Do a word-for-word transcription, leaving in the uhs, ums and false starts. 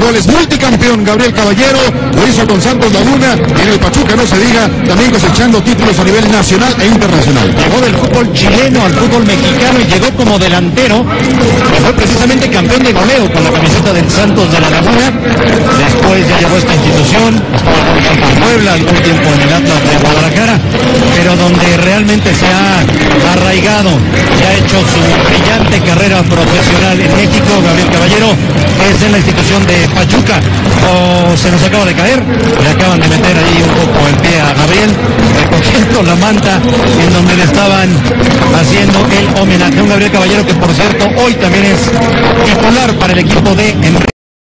goles, multicampeón Gabriel Caballero, lo hizo con Santos Laguna, y en el Pachuca no se diga, también cosechando títulos a nivel nacional e internacional. Llegó del fútbol chileno al fútbol mexicano y llegó como delantero, que fue precisamente campeón de goleo con la camiseta del Santos de la Laguna. Después ya llegó a esta institución, estuvo algún tiempo en Puebla, algún tiempo en el Atlas de Guadalajara, pero donde realmente se ha arraigado, se ha hecho su brillante carrera profesional en México, Gabriel Caballero, es en la institución de Pachuca. O se nos acaba de caer, le acaban de meter ahí un poco el pie a Gabriel, recogiendo la manta en donde le estaban haciendo el homenaje a un Gabriel Caballero que, por cierto, hoy también es titular para el equipo de Enrique.